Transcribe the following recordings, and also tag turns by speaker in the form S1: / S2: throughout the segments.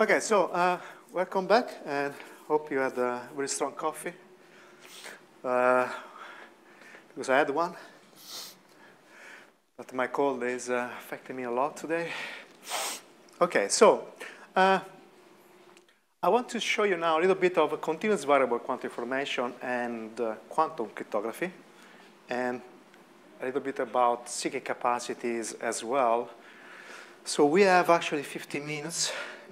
S1: Okay, so welcome back, and hope you had a very strong coffee, because I had one. But my cold is affecting me a lot today. Okay, so I want to show you now a little bit of a continuous variable quantum information and quantum cryptography, and a little bit about seeking capacities as well. So we have actually 15 minutes.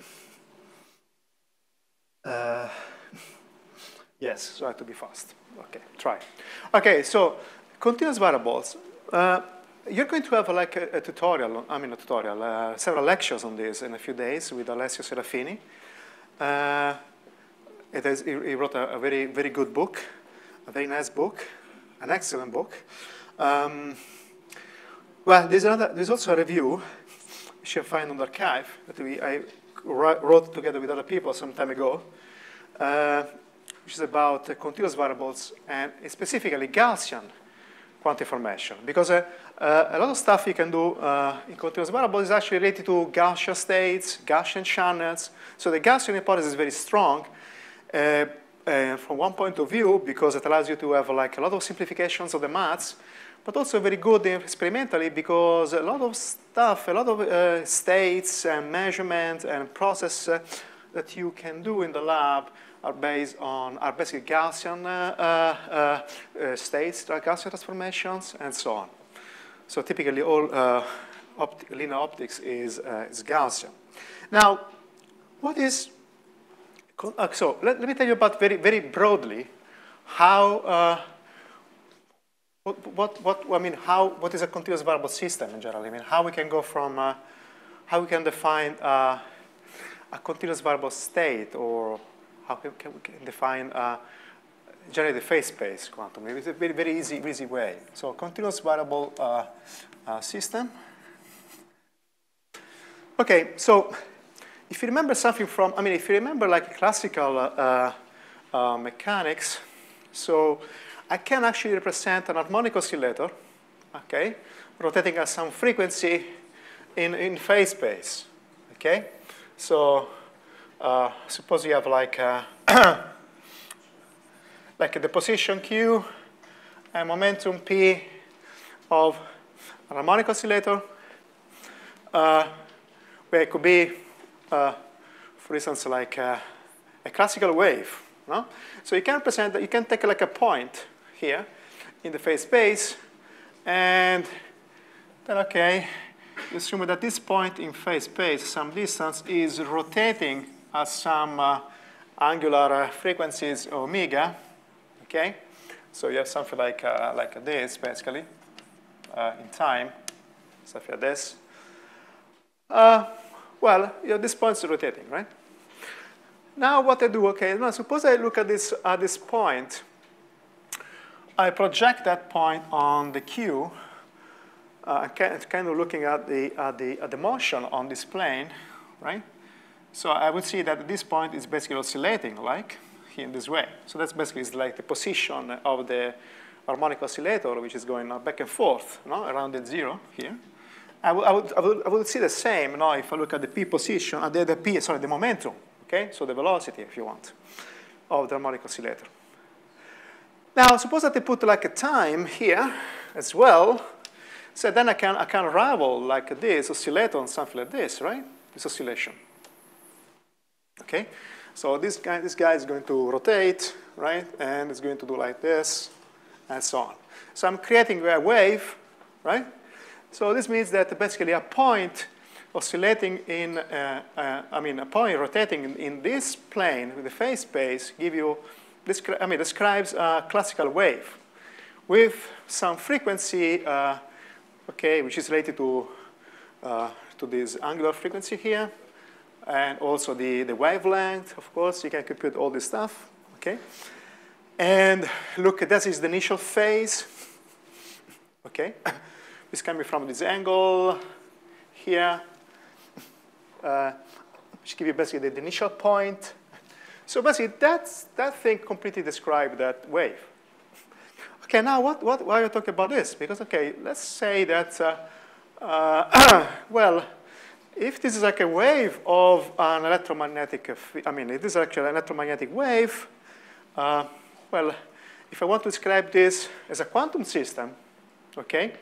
S1: Yes, so I have to be fast. Okay, try. Okay, so continuous variables. You're going to have like a tutorial, several lectures on this in a few days with Alessio Serafini. He wrote a very, very good book, a very nice book, an excellent book. Well, there's also a review you should find on the archive that I wrote together with other people some time ago, which is about continuous variables and specifically Gaussian quantum information. Because a lot of stuff you can do in continuous variables is actually related to Gaussian states, Gaussian channels. So the Gaussian hypothesis is very strong from one point of view because it allows you to have like a lot of simplifications of the maths, but also very good experimentally because a lot of stuff, a lot of states and measurements and process that you can do in the lab are basically Gaussian states, Gaussian transformations, and so on. So typically all linear optics is Gaussian. Now, what is, so let me tell you about very, very broadly how, what is a continuous variable system in general? I mean, how we can go from, how we can define a continuous variable state, or how we can define generally the phase space quantum. It's a very, very easy way. So continuous variable system. Okay, so if you remember something from, if you remember like classical mechanics, so I can actually represent an harmonic oscillator, okay, rotating at some frequency in phase space, okay? So suppose you have like like the position Q and momentum P of an harmonic oscillator, where it could be, for instance, like a classical wave. No? So you can represent that. You can take like a point here in the phase space, and then okay, you assume that this point in phase space, some distance, is rotating at some angular frequencies omega. Okay, so you have something like this basically in time, something like this. Well, this point is rotating, right? Now what I do, okay, now suppose I look at this point. I project that point on the Q, kind of looking at the motion on this plane, right? So I would see that this point is basically oscillating like in this way. So that's basically like the position of the harmonic oscillator, which is going back and forth, no, around the zero here. I would see the same now if I look at the P position, the momentum. Okay, so the velocity, if you want, of the harmonic oscillator. Now, suppose that I put like a time here as well. So then I can unravel like this oscillator on something like this, right? This oscillation. Okay, so this guy is going to rotate, right? And it's going to do like this, and so on. So I'm creating a wave, right? So this means that basically a point oscillating in, a point rotating in this plane with the phase space describes a classical wave with some frequency, okay, which is related to this angular frequency here, and also the wavelength, of course. You can compute all this stuff, okay? And look, this is the initial phase, okay? It's coming from this angle here. Which give you basically the initial point. So basically, that thing completely describes that wave. Okay, now why are you talking about this? Because, okay, let's say that, well, if this is like a wave of an electromagnetic, it is actually an electromagnetic wave, well, if I want to describe this as a quantum system, okay,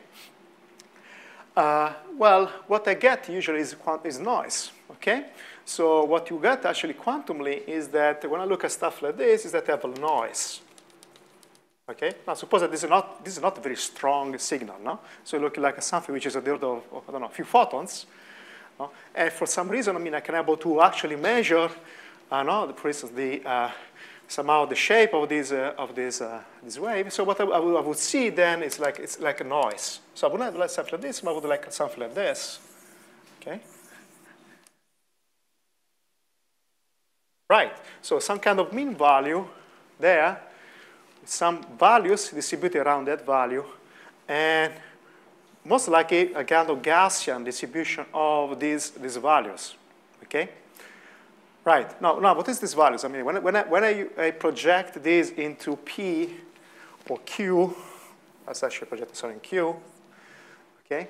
S1: well, what I get usually is noise, okay? So what you get actually quantumly is that when I look at stuff like this, is that I have a noise, okay? Now suppose that this is not a very strong signal, no? So you look like something which is of the order of, I don't know, a few photons, no? And for some reason, I can able to actually measure, for instance, somehow the shape of this wave. So what I would see then is it's like a noise. So I would not like something like this, but I would like something like this. Okay. Right. So some kind of mean value there, some values distributed around that value, and most likely a kind of Gaussian distribution of these values. Okay. Right. Now, what is these values? When I project this into P or Q, that's actually projected in Q. Okay.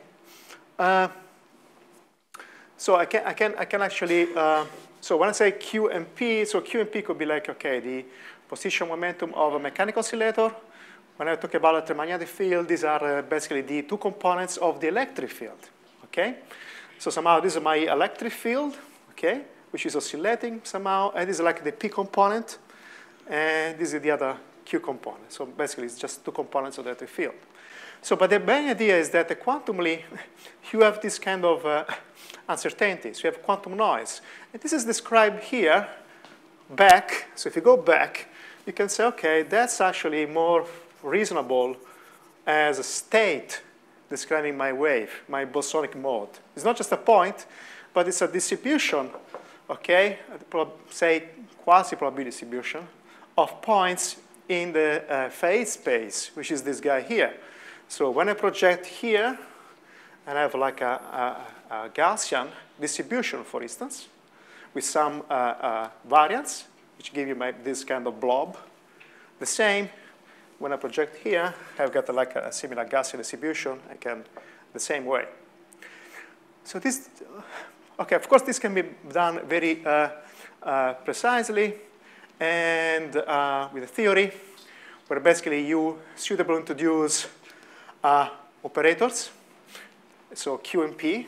S1: So I can actually. So when I say Q and P, so Q and P could be like, okay, the position momentum of a mechanical oscillator. When I talk about electromagnetic field, these are basically the two components of the electric field. Okay. So somehow this is my electric field. Okay. Which is oscillating somehow, and this is like the P component, and this is the other Q component. So basically, it's just two components of the electric field. So, but the main idea is that quantumly, you have this kind of uncertainties. You have quantum noise. And this is described here, back. So if you go back, you can say, okay, that's actually more reasonable as a state describing my wave, my bosonic mode. It's not just a point, but it's a distribution, okay, say quasi-probability distribution of points in the phase space, which is this guy here. So when I project here, and I have like a Gaussian distribution, for instance, with some variance, which give you this kind of blob. The same, when I project here, I've got like a similar Gaussian distribution, the same way. So this, okay, of course, this can be done very precisely and with a theory where basically you suitably introduce operators, so Q and P,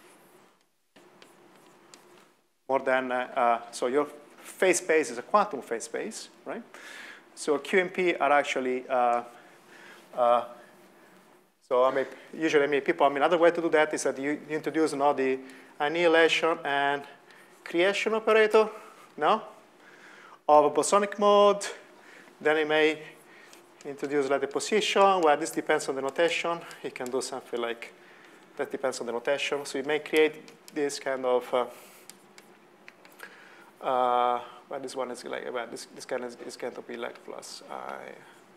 S1: more than, so your phase space is a quantum phase space, right? So Q and P are actually, so usually people, another way to do that is that you introduce the annihilation and creation operator, no? Of a bosonic mode. Then you may introduce like the position, where this depends on the notation. You can do something like that depends on the notation. So you may create this kind of, well, this one is like, well, this kind is going to be like plus I,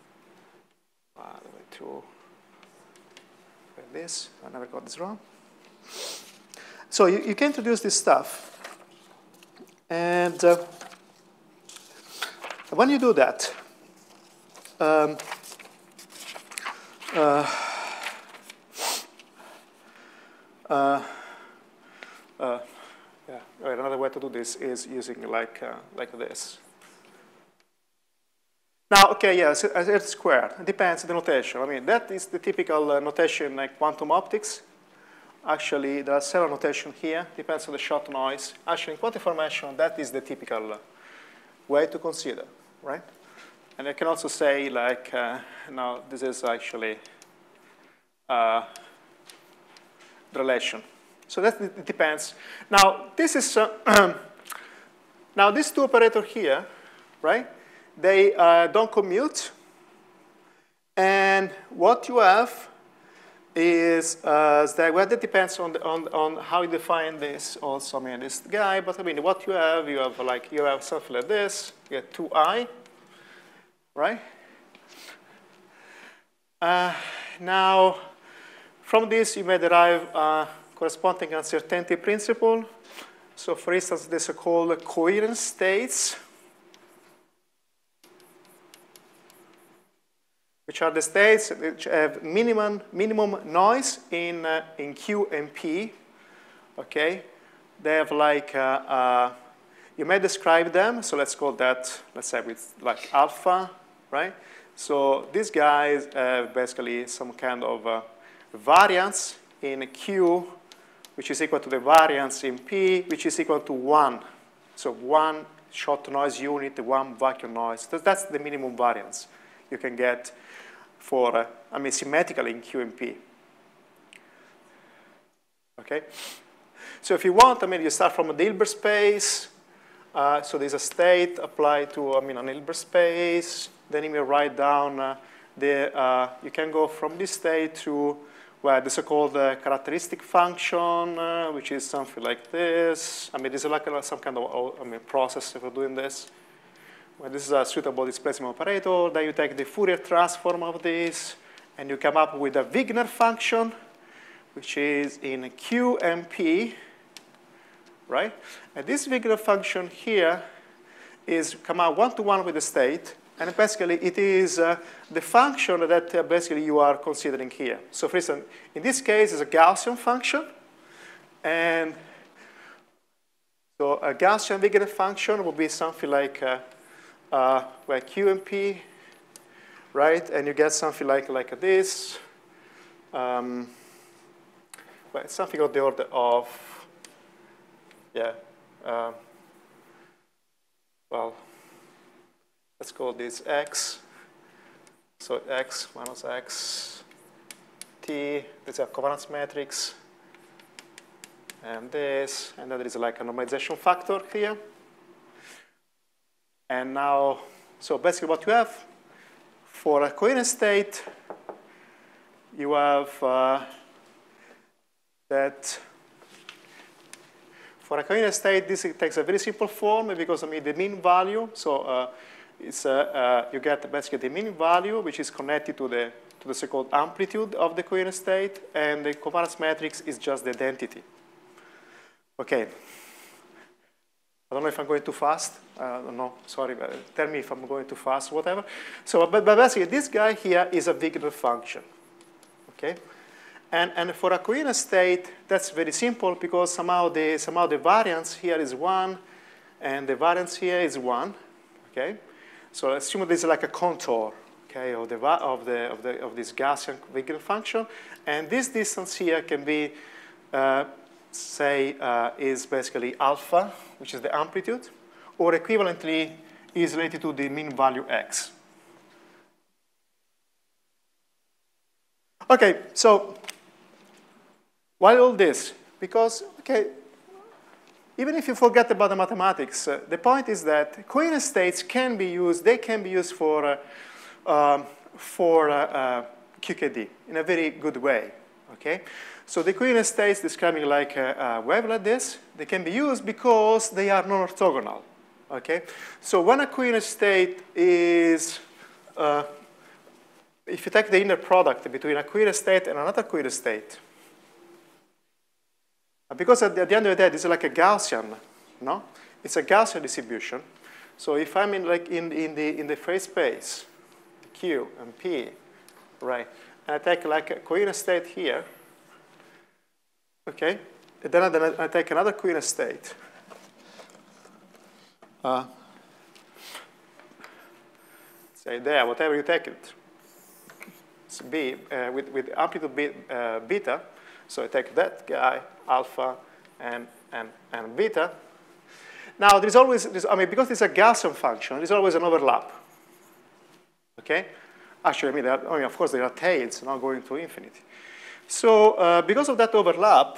S1: 2, like this. I never got this wrong. So you can introduce this stuff. And when you do that, yeah, another way to do this is using like this. Now, okay, yes, it's squared. It depends on the notation. That is the typical notation like quantum optics. Actually, there are several notations here. Depends on the shot noise. Actually, in quantum information, that is the typical way to consider, right? And I can also say, like, now this is actually the relation. So that it depends. Now, this is now these two operators here, right? They don't commute, and what you have is that, well, that depends on how you define this. Also, this guy. But what you have something like this. You get 2I, right? Now, from this, you may derive corresponding uncertainty principle. So, for instance, the so-called coherent states, which are the states which have minimum noise in Q and P, okay, they have like, you may describe them, so let's call that, let's say it's like alpha, right? So these guys have basically some kind of variance in Q, which is equal to the variance in P, which is equal to 1. So 1 short noise unit, 1 vacuum noise. That's the minimum variance you can get for, symmetrically in Q and P. Okay? So if you want, you start from a Hilbert space. So there's a state applied to, an Hilbert space. Then you may write down you can go from this state to the so-called characteristic function, which is something like this. This is like some kind of process for doing this. Well, this is a suitable displacement operator. Then you take the Fourier transform of this, and you come up with a Wigner function, which is in Q and P, right? And this Wigner function here is come out one-to-one with the state. And basically, it is the function that basically you are considering here. So for instance, in this case, it's a Gaussian function. And so a Gaussian Wigner function would be something like Q and P, right? And you get something like this. It's something of the order of, let's call this x. So x minus x t. These are covariance matrix. And this. And then there is like a normalization factor here. And now, so basically what you have for a coherent state, you have that for a coherent state, this takes a very simple form because the mean value. So you get basically the mean value, which is connected to the so-called amplitude of the coherent state, and the covariance matrix is just the identity. Okay. I don't know if I'm going too fast. I don't know. Sorry, but tell me if I'm going too fast, whatever. So, but basically, this guy here is a Wigner function. Okay. And for a coherent state, that's very simple because somehow the variance here is 1, and the variance here is 1. Okay. So assume this is like a contour, okay, of this Gaussian Wigner function, and this distance here can be, is basically alpha, which is the amplitude, or equivalently is related to the mean value x. Okay, so why all this? Because, okay, even if you forget about the mathematics, the point is that coherent states can be used, they can be used for QKD in a very good way, okay? So the coherent states describing like a wave like this, they can be used because they are non-orthogonal, okay? So when a coherent state is, if you take the inner product between a coherent state and another coherent state, because at the end of the day, this is like a Gaussian, no? It's a Gaussian distribution. So if I'm in the phase space, Q and P, right, and I take like a coherent state here, okay, and then I take another coherent state. Say there, whatever you take it. It's B with amplitude beta. So I take that guy, alpha and beta. Now there's always, because it's a Gaussian function, there's always an overlap. Okay? Actually, of course there are tails, not going to infinity. So because of that overlap,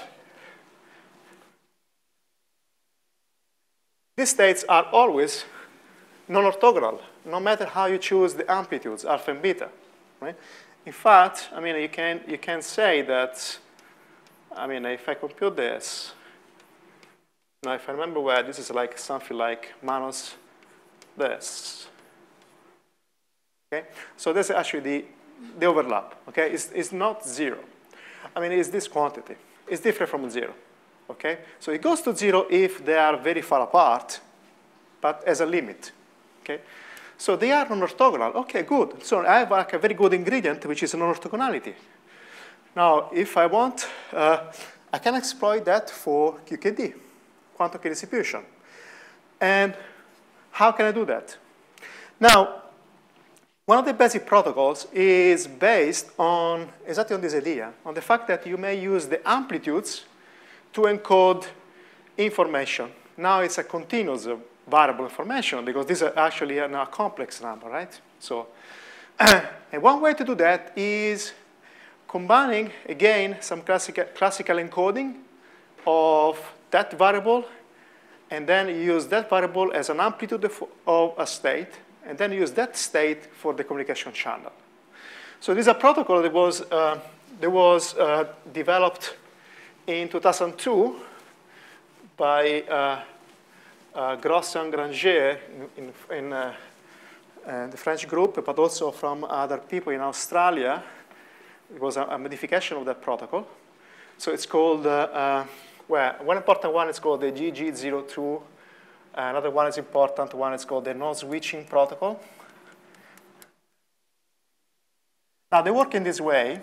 S1: these states are always non-orthogonal, no matter how you choose the amplitudes, alpha and beta, right? In fact, you can say that, if I compute this, now if I remember well, this is like something like minus this. Okay, so this is actually the overlap. Okay, it's not 0. It's this quantity. It's different from 0. Okay, so it goes to 0 if they are very far apart, but as a limit. Okay, so they are non-orthogonal. Okay, good. So I have like a very good ingredient, which is non-orthogonality. Now, if I want, I can exploit that for QKD. quantum key distribution. And how can I do that? Now, one of the basic protocols is based on exactly on this idea, on the fact that you may use the amplitudes to encode information. Now it's a continuous variable information because this is actually a complex number, right? So, and one way to do that is combining, again, some classical encoding of that variable, and then you use that variable as an amplitude of a state, and then use that state for the communication channel. So this is a protocol that was developed in 2002 by Grossi and Granger in the French group, but also from other people in Australia. It was a modification of that protocol. So it's called, well, one important one is called the GG02. Another one is important one is called the no-switching protocol. Now, they work in this way,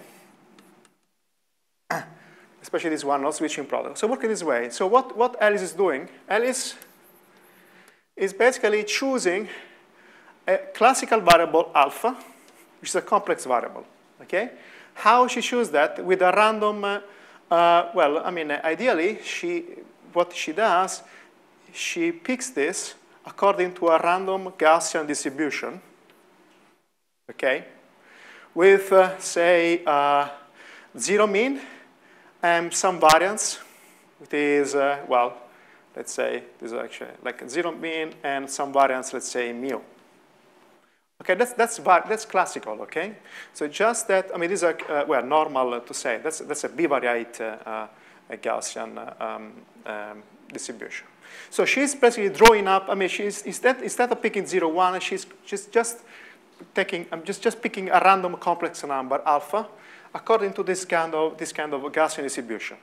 S1: especially this one, no-switching protocol. So work in this way. So what Alice is doing, Alice is basically choosing a classical variable alpha, which is a complex variable, okay? How she chooses that? With a random, well, I mean, ideally, what she does, she picks this according to a random Gaussian distribution, okay? With, say, 0 mean and some variance. It is, well, let's say, this is actually like 0 mean and some variance, let's say, mu. Okay, that's classical, okay? So just that, I mean, these are, well, normal to say. That's a bivariate Gaussian distribution. So she's basically drawing up, I mean, instead of picking 0, 1, she's just taking, I'm just picking a random complex number, alpha, according to this kind of Gaussian distribution.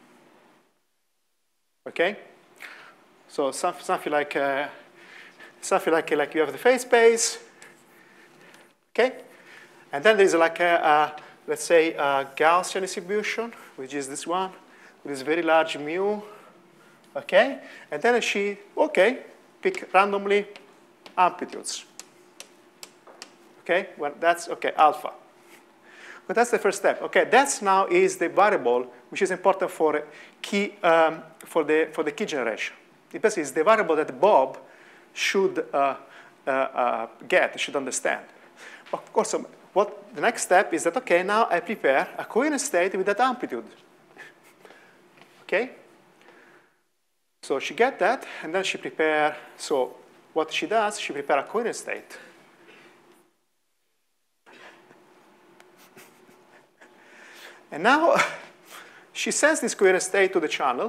S1: Okay? So something like you have the phase space. Okay? And then there's like let's say, a Gaussian distribution, which is this one, with this very large mu. Okay? And then she, okay, pick randomly amplitudes. Okay? Well, that's, okay, alpha. But that's the first step. Okay, that's now is the variable which is important for key, for the key generation. It basically is the variable that Bob should should understand. Of course, what the next step is that, okay, now I prepare a coherent state with that amplitude. Okay? So she gets that, and then she prepare, so what she does, she prepare a coherent state. And now she sends this coherent state to the channel,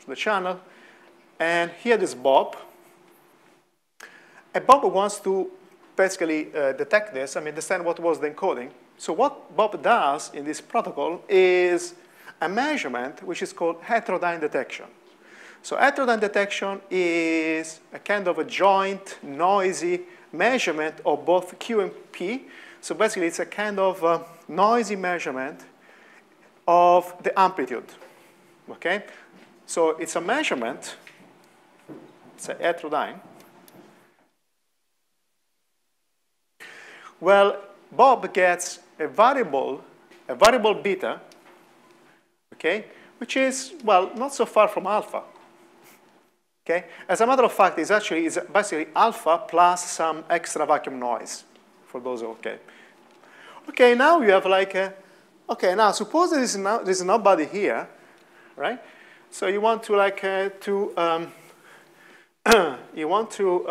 S1: and here is Bob. And Bob wants to basically detect this, I mean, understand what was the encoding. So what Bob does in this protocol is a measurement which is called heterodyne detection. So heterodyne detection is a kind of a joint, noisy measurement of both Q and P. So basically, it's a kind of noisy measurement of the amplitude, okay? So it's a measurement, it's a heterodyne. Well, Bob gets a variable beta, okay, which is, well, not so far from alpha, okay? As a matter of fact, it's basically alpha plus some extra vacuum noise, for those, okay. Okay, now you have like a, okay, now suppose there's nobody here, right? So you want to like you want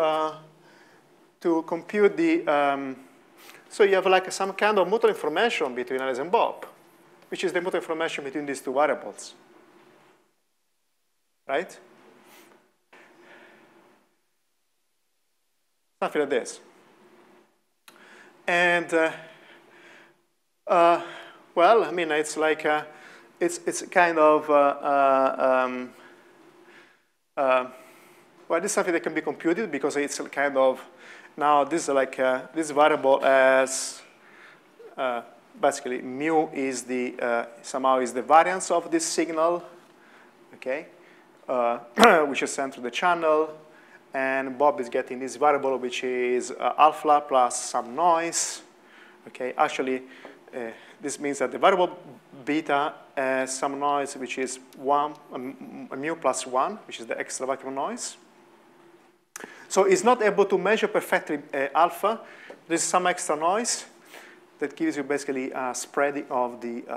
S1: to compute the so you have like some kind of mutual information between Alice and Bob, which is the mutual information between these two variables, right? Something like this. And well, I mean, it's like it's kind of well, this is something that can be computed because it's kind of now this is like this variable as basically mu is the somehow is the variance of this signal, okay, which is sent through the channel, and Bob is getting this variable, which is alpha plus some noise. Okay, actually, this means that the variable beta has some noise, which is mu plus 1, which is the extra vacuum noise. So it's not able to measure perfectly alpha. There's some extra noise that gives you basically a spreading of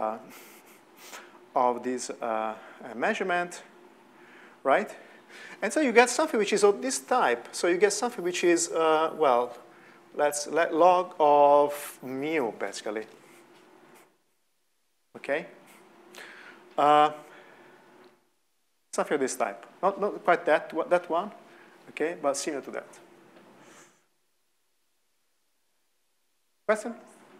S1: this measurement, right? And so you get something which is of this type. So you get something which is, well, let's let log of mu, basically. Okay? Something of this type. Not quite that one, okay, but similar to that. Question?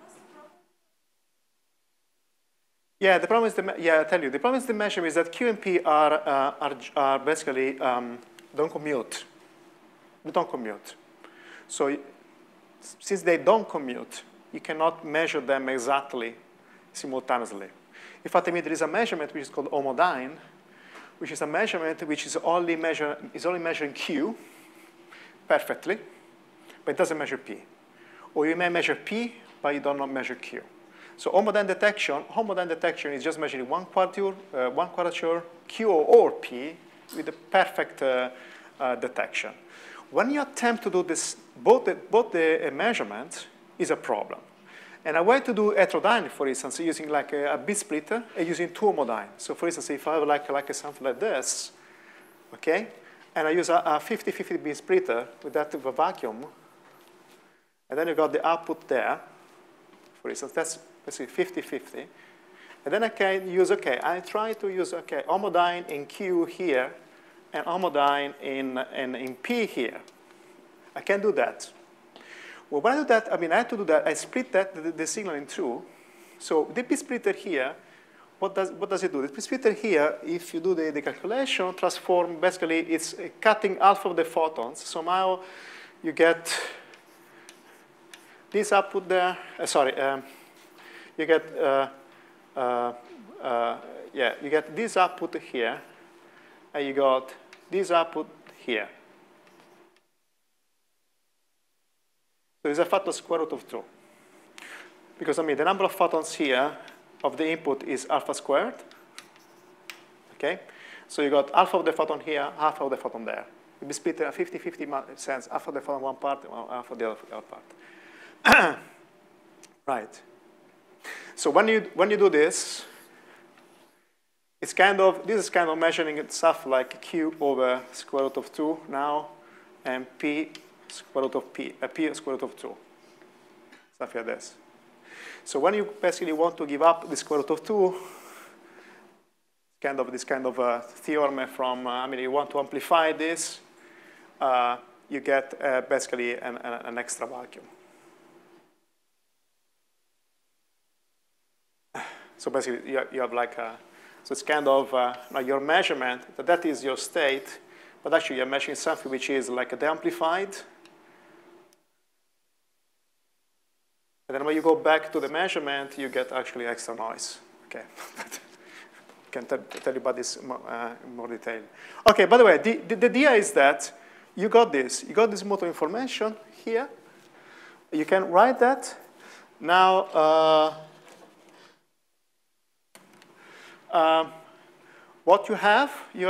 S1: Yeah, the problem is I tell you, the problem is the measurement is that Q and P are basically don't commute. They don't commute. So since they don't commute, you cannot measure them exactly simultaneously. In fact, I mean, there is a measurement which is called homodyne, which is a measurement which is only measuring Q perfectly, but it doesn't measure P. Or you may measure P, but you do not measure Q. So homodyne detection is just measuring one quadrature, Q or P, with a perfect detection. When you attempt to do this, both the measurements is a problem. And a way to do heterodyne, for instance, using like a bit splitter and using two homodyne. So for instance, if I have like something like this, okay, and I use a 50-50 bit splitter with that type of vacuum, and then you got the output there, for instance, that's let's see, 50-50. And then I can use, I try to use, homodyne in Q here and homodyne in P here. I can do that. Well, when I do that, I mean, I have to do that. I split the signal in two. So the P splitter here, what does it do? The P splitter here, if you do the calculation, transform, basically, it's cutting alpha of the photons. So now you get this output there. You get you get this output here, and you got this output here. So it's a factor square root of 2. Because, I mean, the number of photons here of the input is alpha squared. Okay? So you got alpha of the photon here, half of the photon there. You split a 50-50 sense, half of the photon one part, half of the other part. Right. So when you do this, it's this is kind of measuring stuff like Q over square root of 2 now, and P square root of P square root of 2. Stuff like this. So when you basically want to give up the square root of 2, this kind of theorem from, I mean, you want to amplify this, you get basically an extra vacuum. So basically, you have like so it's kind of like your measurement, that is your state, but actually you're measuring something which is like de-amplified. And then when you go back to the measurement, you get actually extra noise. Okay, I can tell you about this in more detail. Okay, by the way, the idea is that you got this motor information here. You can write that. Now, what you have,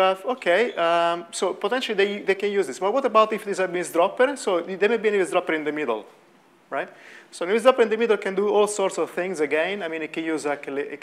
S1: so potentially they can use this. But what about if there's a misdropper? So there may be a misdropper in the middle, right? So a misdropper in the middle can do all sorts of things again. I mean, it can use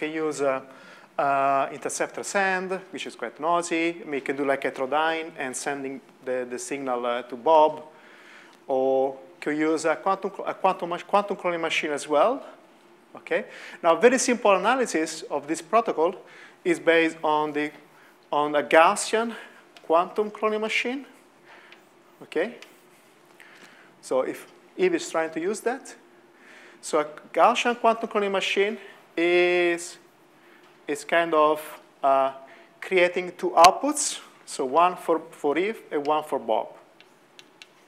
S1: interceptor send, which is quite noisy. I mean, it can do like heterodyne and sending the signal to Bob. Or can use a quantum cloning machine as well. Okay. Now, very simple analysis of this protocol is based on a Gaussian quantum cloning machine. Okay. So if Eve is trying to use that, so a Gaussian quantum cloning machine is kind of creating two outputs. So one for Eve and one for Bob.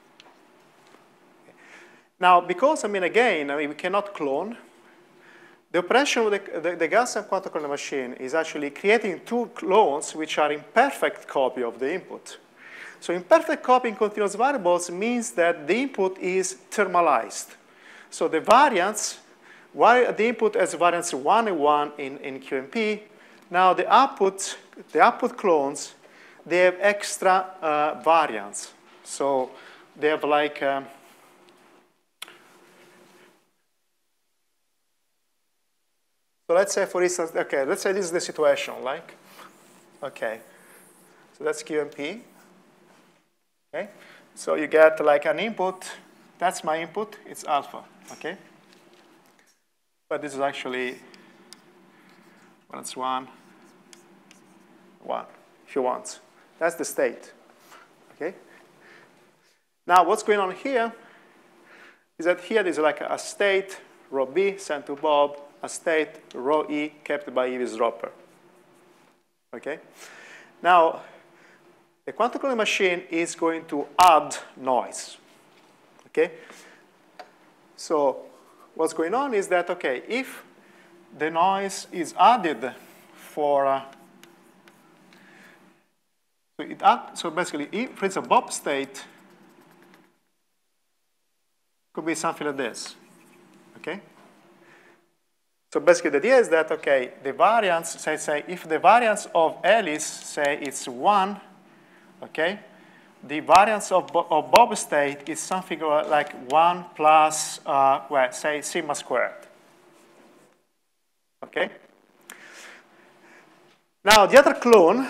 S1: Now, because, I mean, again, we cannot clone, the operation of the Gaussian quantum Collier machine is actually creating two clones which are imperfect copy of the input. So imperfect copy in continuous variables means that the input is thermalized. So the variance, while the input has variance 1 and 1 in QMP, now the output clones, they have extra variance. So they have like, so let's say, for instance, okay, let's say this is the situation, like, okay, so that's QMP. Okay, so you get like an input. That's my input. It's alpha. Okay, but this is actually that's 1, 1. If you want, that's the state. Okay. Now what's going on here is that here there's like a state rho B sent to Bob, a state rho E kept by eavesdropper. Okay. Now, the quantum Collier machine is going to add noise. Okay? So what's going on is that, okay, if the noise is added for, so basically, if it's a Bob state, could be something like this. Okay? So basically, the idea is that, okay, the variance, say if the variance of Alice, say it's 1, okay, the variance of Bob state is something like 1 plus, well, say, sigma squared. Okay? Now, the other clone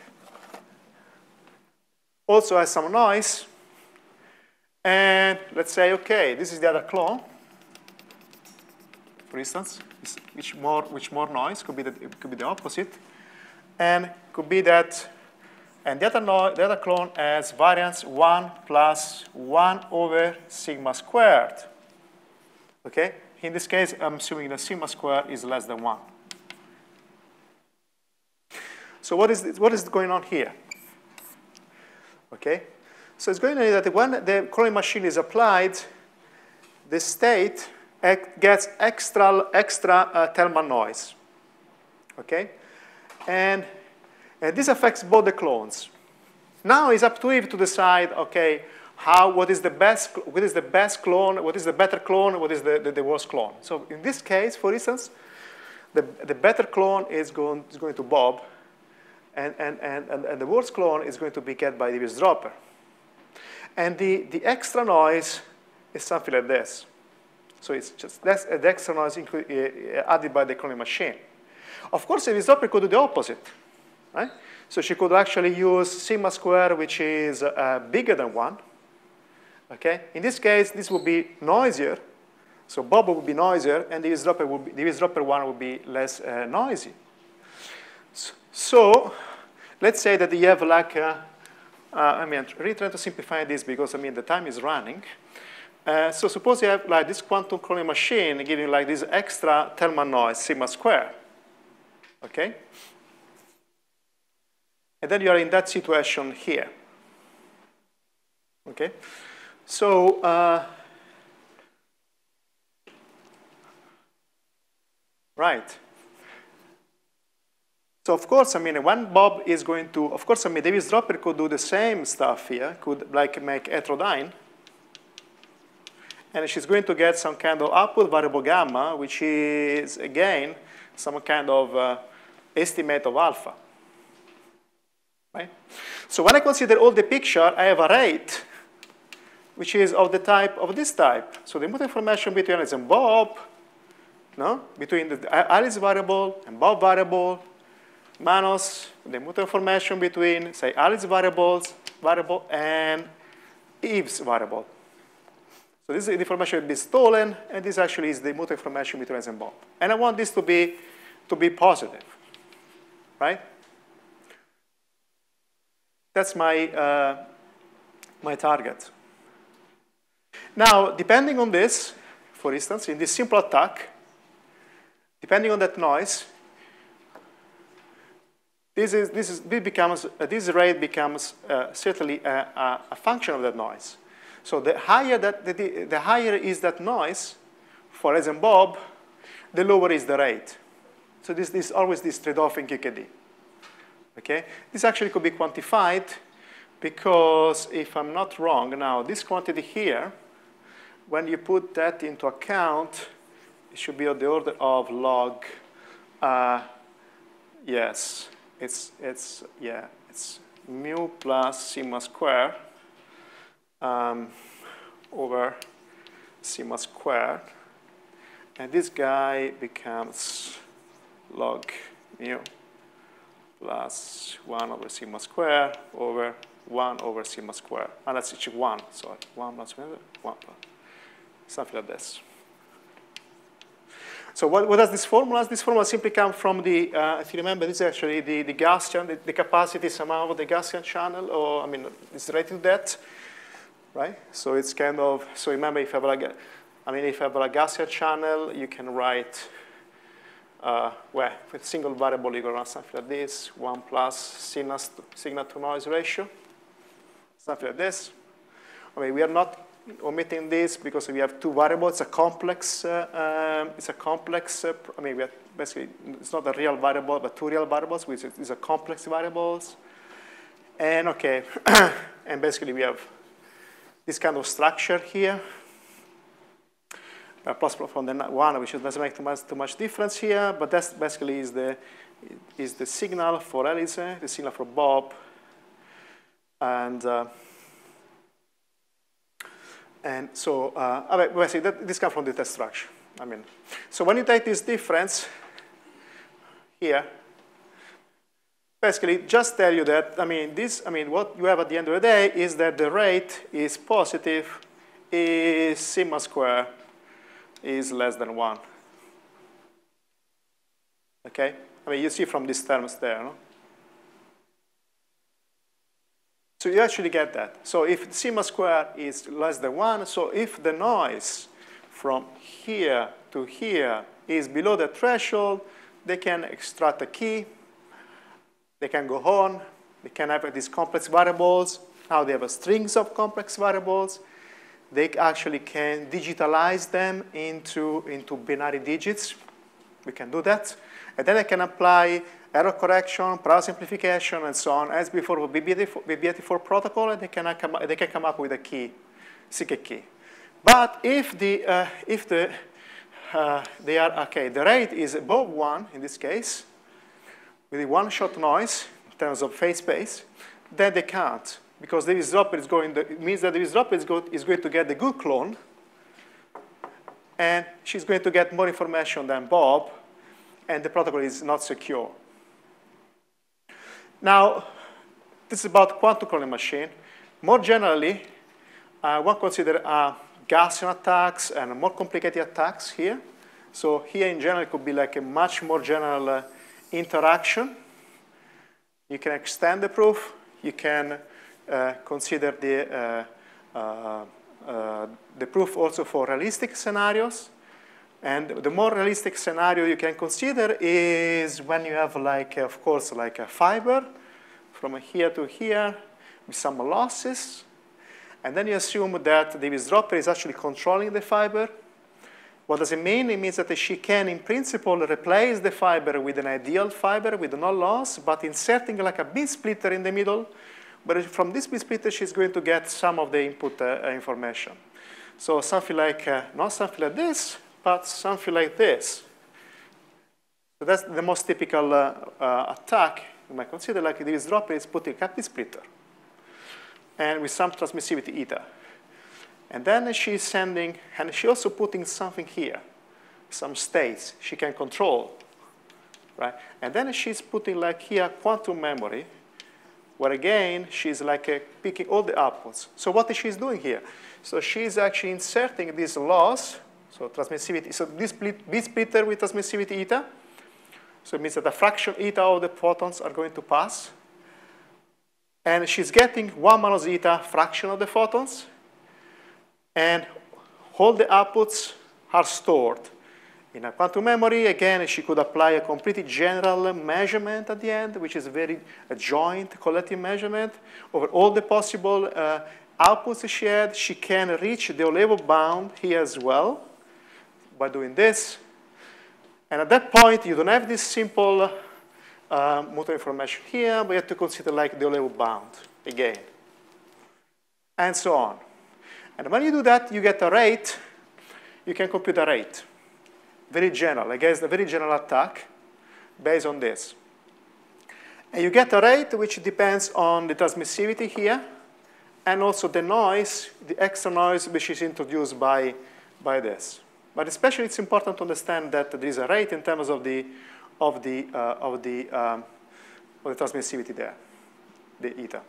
S1: also has some noise. And let's say, okay, this is the other clone, for instance. Which more noise? Could be the opposite. And could be that. And the other clone has variance 1 plus 1 over sigma squared. Okay? In this case, I'm assuming that sigma squared is less than 1. So what is going on here? Okay? So it's going on that when the Collier machine is applied, the state gets extra thermal noise. Okay? And this affects both the clones. Now it's up to Eve to decide, okay, what is the best clone, what is the better clone, what is the worst clone. So in this case, for instance, the better clone is going to Bob, and the worst clone is going to be get by the eavesdropper. And the extra noise is something like this. So it's just that's the extra noise added by the Collier machine. Of course, the eavesdropper could do the opposite. Right? So she could actually use sigma square, which is bigger than 1. Okay? In this case, this would be noisier. So Bob would be noisier, and the eavesdropper one would be less noisy. So let's say that you have like, I mean, I'm really trying to simplify this because, I mean, the time is running. So suppose you have like this quantum Collier machine giving like this extra thermal noise, sigma square. Okay? And then you are in that situation here. Okay? So, right. So of course, I mean, when Bob is going to, of course, I mean, the eavesdropper could do the same stuff here, could like make heterodyne. And she's going to get some kind of output variable gamma, which is, again, some kind of estimate of alpha. Right? So when I consider all the picture, I have a rate, which is of the type of this type. So the mutual information between Alice and Bob, no? Between the Alice variable and Bob variable, minus the mutual information between, say, Alice variable and Eve's variable. So this is the information that will be stolen, and this actually is the mutual information between Alice and Bob. And I want this to be positive, right? That's my, my target. Now, depending on this, for instance, in this simple attack, depending on that noise, this rate becomes certainly a function of that noise. So the higher is that noise for Alice and Bob, the lower is the rate. So this always this trade-off in QKD. Okay? This actually could be quantified because if I'm not wrong, now this quantity here, when you put that into account, it should be of the order of log. Yes, it's mu plus sigma squared over sigma squared, and this guy becomes log mu plus 1 over sigma squared over 1 over sigma squared. And that's actually 1, sorry. 1 plus 1 plus. Something like this. So what does this formula? This formula simply comes from the, if you remember, this is actually the Gaussian, the capacity somehow of the Gaussian channel, or I mean, it's related to that, right? So it's kind of, so remember if you have like, if you have a Gaussian channel, you can write, well, with a single variable, you go around something like this, 1 plus signal to noise ratio, something like this. I mean, we are not omitting this because we have two variables. It's a complex. I mean, we have basically it's not a real variable, but two real variables, which is a complex variables. And okay, and basically we have this kind of structure here. Possible from the one, which doesn't make too much difference here, but that's basically is the signal for Alice, the signal for Bob, and so basically this comes from the test structure. I mean, so when you take this difference here, basically just tell you that what you have at the end of the day is that the rate is positive, is sigma square is less than 1. Okay? I mean, you see from these terms there, no? So you actually get that. So if sigma square is less than 1, so if the noise from here to here is below the threshold, they can extract a key, they can go on, they can have these complex variables. Now they have a strings of complex variables. They actually can digitalize them into binary digits. We can do that. And then I can apply error correction, power simplification, and so on, as before with BBT4 protocol, and they can come up with a key, secret key. But if the rate is above 1 in this case, with the one-shot noise in terms of phase space, then they can't. Because the eavesdropper is going, it means that the eavesdropper is going to get the good clone, and she's going to get more information than Bob, and the protocol is not secure. Now, this is about quantum cloning machine. More generally, one consider Gaussian attacks and more complicated attacks here. So here in general, it could be like a much more general interaction. You can extend the proof. You can consider the proof also for realistic scenarios. And the more realistic scenario you can consider is when you have, like, of course, like a fiber from here to here with some losses. And then you assume that the eavesdropper is actually controlling the fiber. What does it mean? It means that she can, in principle, replace the fiber with an ideal fiber with no loss, but inserting like a beam splitter in the middle. But from this beam splitter, she's going to get some of the input information. So something like, not something like this, but something like this. So that's the most typical attack you might consider, like the eavesdropper is putting a beam splitter, and with some transmissivity eta. And then she's sending, and she's also putting something here, some states she can control, right? And then she's putting like here quantum memory, where again, she's like picking all the outputs. So what is she doing here? So she's actually inserting this loss, so transmissivity, so this beam splitter with transmissivity eta. So it means that the fraction eta of the photons are going to pass. And she's getting 1 minus eta fraction of the photons. And all the outputs are stored in a quantum memory. Again, she could apply a completely general measurement at the end, which is a joint collective measurement over all the possible outputs she had. She can reach the Olevo bound here as well by doing this. And at that point, you don't have this simple mutual information here, but you have to consider like the level bound again, and so on. And when you do that, you get a rate. You can compute a rate, very general, against a very general attack based on this. And you get a rate which depends on the transmissivity here, and also the noise, the extra noise which is introduced by this. But especially it's important to understand that there is a rate in terms of the transmissivity there, the eta.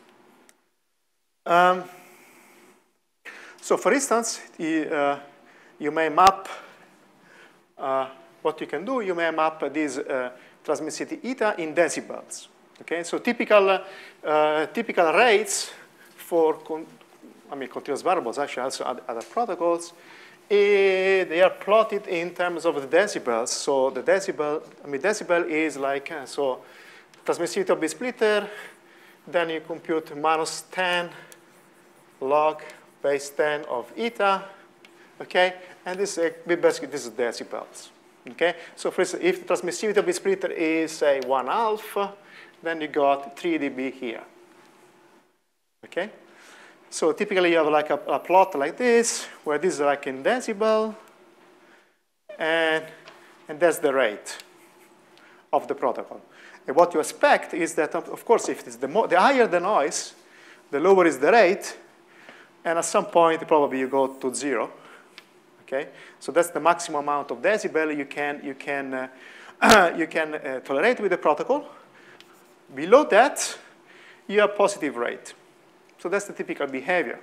S1: So for instance, you may map, what you can do, you may map this transmissivity eta in decibels. Okay, so typical rates for continuous variables, actually also other protocols, they are plotted in terms of the decibels. So the decibel is like, so transmissivity of the splitter, then you compute minus 10 log base 10 of eta, okay? And this basically, this is decibels, okay? So for instance, if the transmissivity of the splitter is, say, 1/2, then you got 3 dB here, okay? So typically, you have like a plot like this, where this is like in decibel, and that's the rate of the protocol. And what you expect is that, of course, if it's the higher the noise, the lower is the rate, and at some point, probably you go to 0. Okay, so that's the maximum amount of decibel you can tolerate with the protocol. Below that, you have positive rate. So that's the typical behavior.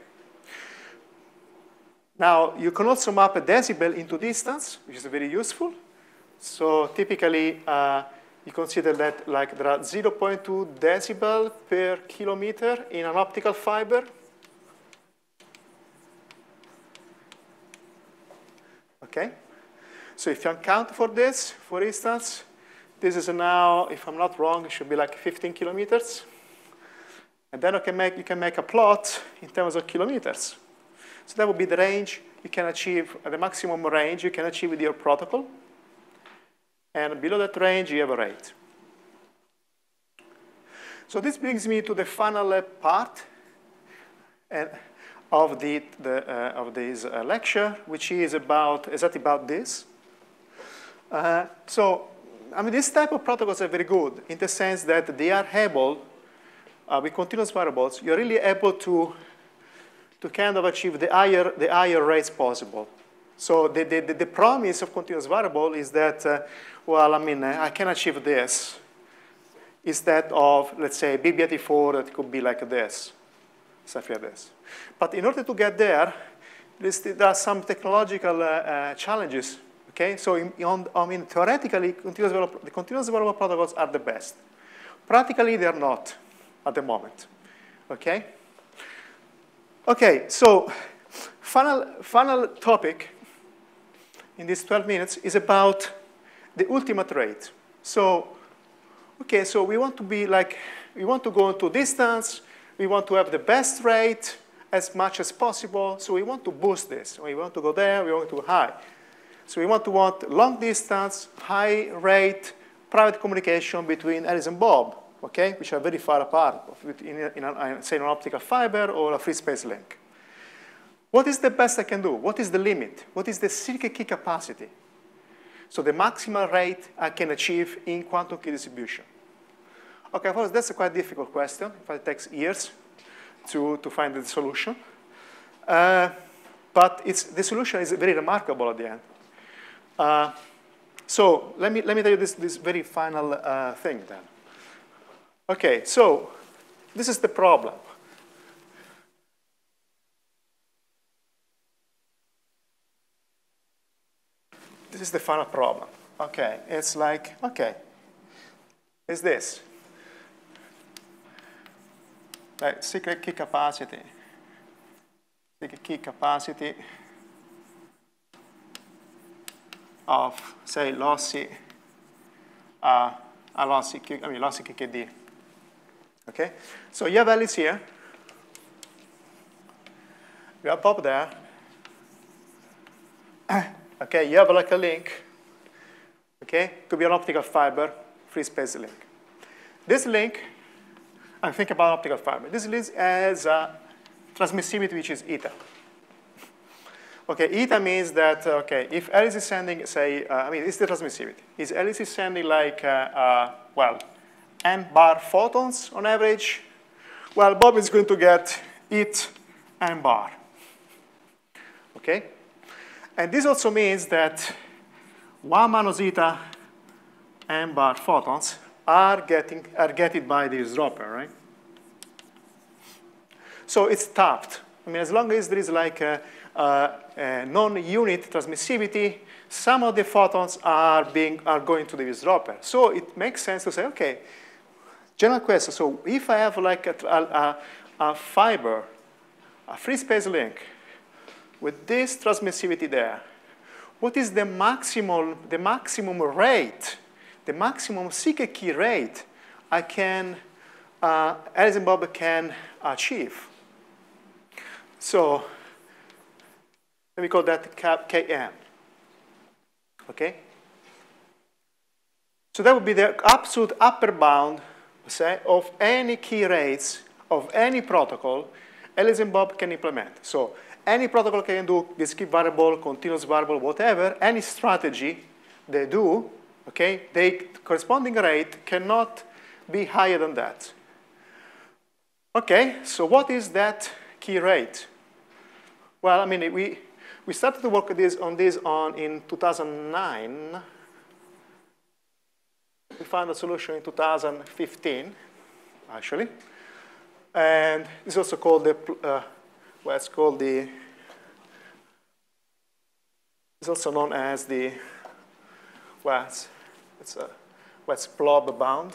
S1: Now, you can also map a decibel into distance, which is very useful. So typically, you consider that like there are 0.2 decibel per kilometer in an optical fiber. Okay, so if you account for this, for instance, this is now, if I'm not wrong, it should be like 15 kilometers. And then you can make a plot in terms of kilometers. So that would be the range you can achieve, the maximum range you can achieve with your protocol. And below that range, you have a rate. So this brings me to the final part of this lecture, which is exactly about this. So, this type of protocols are very good in the sense that they are able, with continuous variables, you're really able to kind of achieve the higher rates possible. So the promise of continuous variable is that, I can achieve this instead of, let's say, BB84 that could be like this, something like this. But in order to get there, there are some technological challenges. Okay, so theoretically, the continuous variable protocols are the best. Practically, they are not at the moment. Okay. Okay, so final topic in these 12 minutes is about the ultimate rate. So, okay, so we want to be like, we want to go into distance, we want to have the best rate as much as possible, so we want to boost this. We want to go there, we want to high. So we want long distance, high rate, private communication between Alice and Bob, okay, which are very far apart, say, an optical fiber or a free space link. What is the best I can do? What is the limit? What is the circuit key capacity? So the maximal rate I can achieve in quantum key distribution. Okay, of course, that's a quite difficult question. In fact, it takes years to find the solution. But the solution is very remarkable at the end. So let me tell you this very final thing then. Okay, so this is the problem. This is the final problem. Okay, it's like, okay, it's this. Like secret key capacity. Secret key capacity of, say, lossy KKD. Okay, so you have Alice here. You have Bob there. Okay, you have like a link Okay? Could be an optical fiber, free space link. This link, I think about optical fiber. This link has a transmissivity which is eta. Okay, eta means that, okay, if Alice is sending, say, I mean, it's the transmissivity. Is Alice is sending like, well, n bar photons on average? Well, Bob is going to get it n bar. Okay? And this also means that 1 minus eta n bar photons are getting by the eavesdropper, right? So it's tapped. I mean, as long as there is like a non-unit transmissivity, some of the photons are going to the eavesdropper. So it makes sense to say, okay, general question. So if I have like a fiber, a free space link with this transmissivity there, what is the maximum rate, the maximum secret key rate I can, Alice and Bob can achieve? So let me call that Km. Okay? So that would be the absolute upper bound, say, of any key rates of any protocol Alice and Bob can implement. So any protocol can do discrete variable, continuous variable, whatever, any strategy they do, okay, the corresponding rate cannot be higher than that. Okay, so what is that key rate? Well, I mean, we started to work on this in 2009. We found a solution in 2015, actually. And it's also called the, well, it's called the, it's also known as the, well, it's blob bound.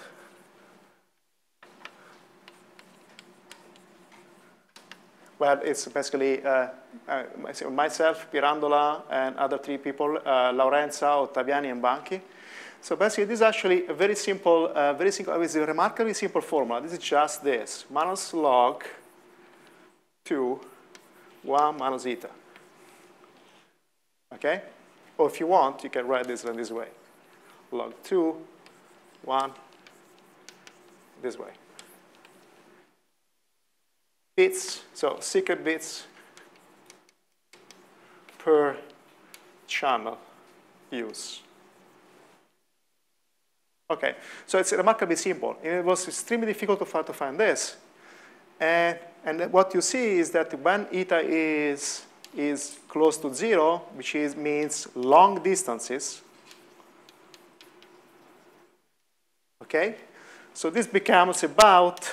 S1: Well, it's basically myself, Pirandola, and other 3 people, Laurenza, Ottaviani, and Banchi. So basically, this is actually a very simple, it's a remarkably simple formula. This is just this, minus log 2, 1 minus eta. Okay? Or if you want, you can write this in this way. Log 2, 1, this way. Bits, so secret bits per channel use. Okay, so it's remarkably simple. It was extremely difficult to find this. And what you see is that when eta is close to 0, which means long distances, okay? So this becomes about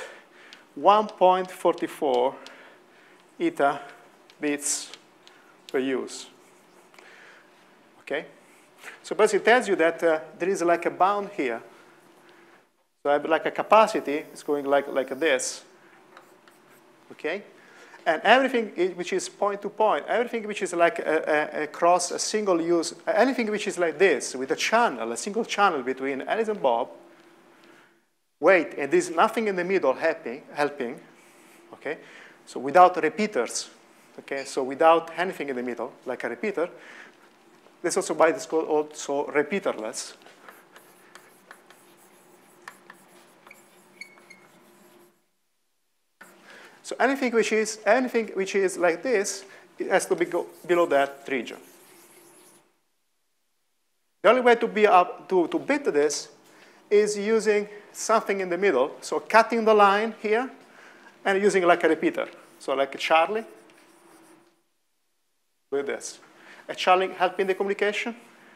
S1: 1.44 eta bits per use. Okay? So basically it tells you that there is like a bound here. So I have like a capacity, it's going like this. Okay? And everything which is point to point, everything which is like across a single use, anything which is like this, with a channel, a single channel between Alice and Bob, wait, and there's nothing in the middle helping, okay? So without repeaters, okay? So without anything in the middle, like a repeater, this also by this called also repeaterless. So anything which is like this, it has to be below that region. The only way to beat this is using something in the middle, so cutting the line here and using like a repeater. So like a Charlie, with this. A Charlie helping the communication.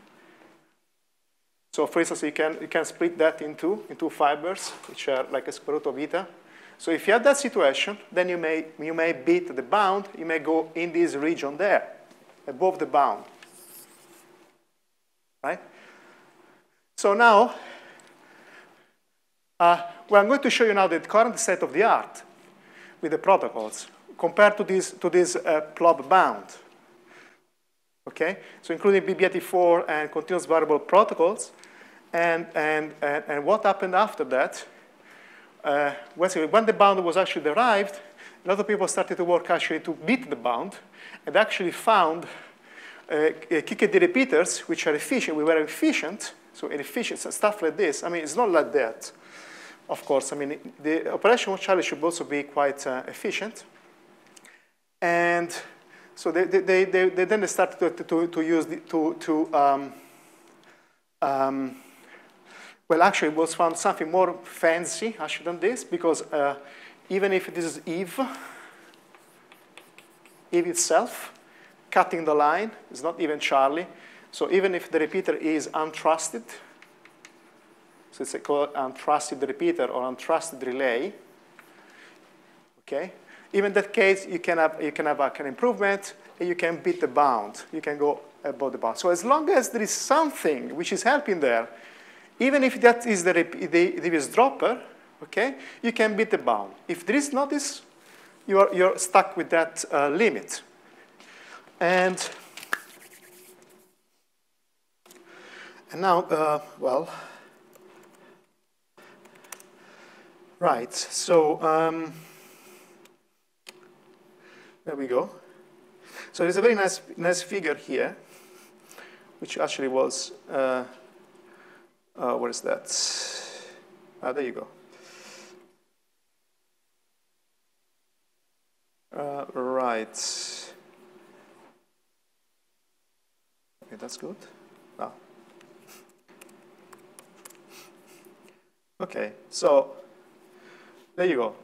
S1: So for instance, you can split that in two fibers, which are like a square root of eta. So if you have that situation, then you may beat the bound. You may go in this region there, above the bound. Right? So now, well, I'm going to show you now the current state of the art with the protocols compared to this blob bound. Okay? So including BBAT4 and continuous variable protocols. And what happened after that? When the bound was actually derived, a lot of people started to work actually to beat the bound and actually found KKD repeaters which are efficient, we were efficient, So inefficient stuff like this, I mean, it's not like that, of course. I mean, the operational challenge should also be quite efficient. And so then they started to use well, actually, it was found something more fancy actually than this, because even if this is Eve itself, cutting the line is not even Charlie. So even if the repeater is untrusted, so it's called untrusted repeater or untrusted relay, okay? Even in that case, you can have an improvement, and you can beat the bound. You can go above the bound. So as long as there is something which is helping there, even if that is the eavesdropper, okay, you can beat the bound. If there is not this, you're stuck with that limit. And now, well, right. So there we go. So there's a very nice figure here, which actually was, where is that? There you go. Right. Okay, that's good. Oh. Okay, so there you go.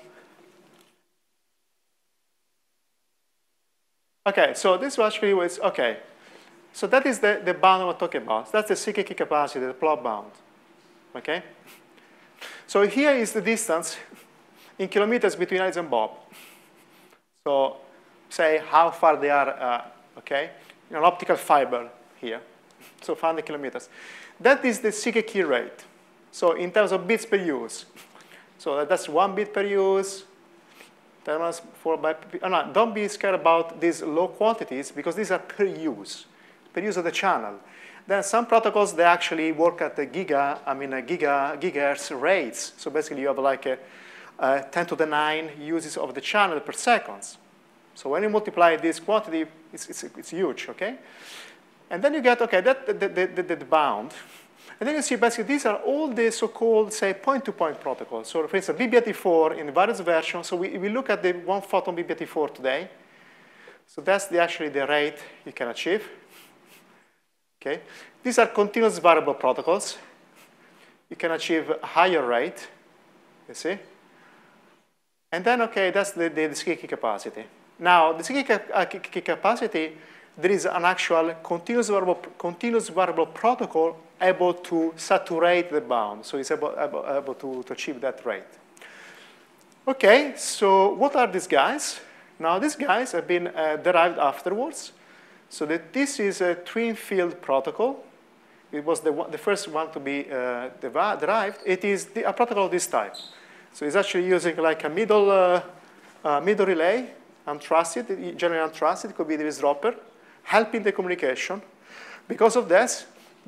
S1: Okay, so this actually was, okay. So that is the bound we're talking about. That's the cyclic capacity, the plot bound, okay? So here is the distance in kilometers between Alice and Bob. So say how far they are, okay? An optical fiber here, so 500 kilometers. That is the cyclic key rate. So in terms of bits per use. So that's 1 bit per use. Times 4 by, oh no, don't be scared about these low quantities, because these are per use of the channel. Then some protocols, they actually work at the gigahertz rates. So basically you have like a 10 to the 9 uses of the channel per second. So when you multiply this quantity, it's huge, okay? And then you get, okay, the bound. And then you see basically these are all the so-called, say, point-to-point protocols. So for instance, BBAT4 in various versions. So we look at the one photon BBAT4 today. So that's actually the rate you can achieve. Okay. These are continuous variable protocols. You can achieve a higher rate, you see. And then, okay, that's the cyclic capacity. Now, the cyclic capacity, there is an actual continuous variable protocol able to saturate the bound. So it's able to achieve that rate. Okay, so what are these guys? Now, these guys have been derived afterwards. So this is a twin field protocol. It was the first one to be derived. It is a protocol of this type. So it's actually using like a middle relay, untrusted, generally untrusted, could be the eavesdropper, helping the communication. Because of that,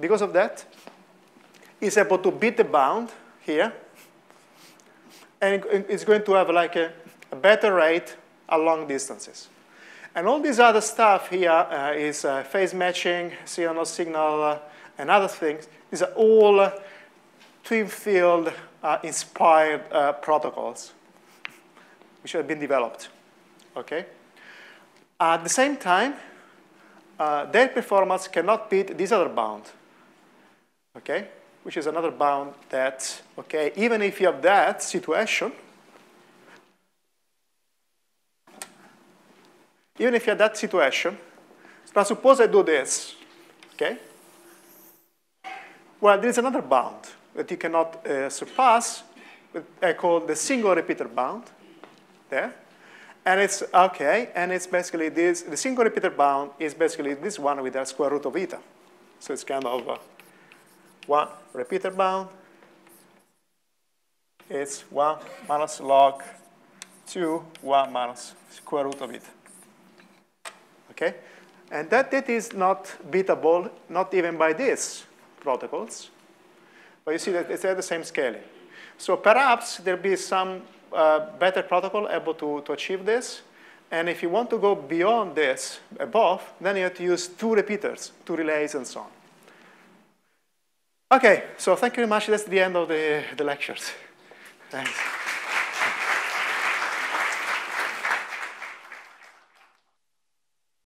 S1: it's able to beat the bound here, and it's going to have like a better rate along distances. And all this other stuff here is phase matching, signal, and other things. These are all twin field inspired protocols which have been developed. Okay. At the same time, their performance cannot beat this other bound. Okay, which is another bound that, okay, even if you have that situation, now suppose I do this, okay? Well, there is another bound that you cannot surpass, I call the single repeater bound there. And it's, okay, and it's basically this, the single repeater bound is basically this one with the square root of eta. So it's kind of one repeater bound. It's 1 minus log 2, 1 minus square root of eta. Okay? And that is not beatable, not even by these protocols. But you see that it's at the same scaling. So perhaps there'll be some better protocol able to achieve this. And if you want to go beyond this, above, then you have to use 2 repeaters, 2 relays, and so on. Okay, so thank you very much. That's the end of the lectures. Thanks.